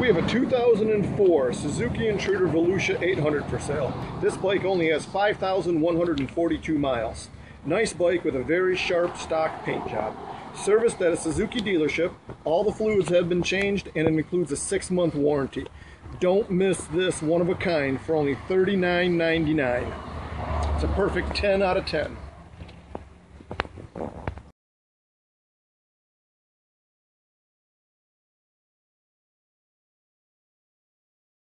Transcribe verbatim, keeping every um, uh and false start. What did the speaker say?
We have a two thousand four Suzuki Intruder Volus eight hundred for sale. This bike only has five thousand one hundred forty-two miles. Nice bike with a very sharp stock paint job. Serviced at a Suzuki dealership, all the fluids have been changed and it includes a six month warranty. Don't miss this one of a kind for only thirty-nine ninety-nine. It's a perfect ten out of ten.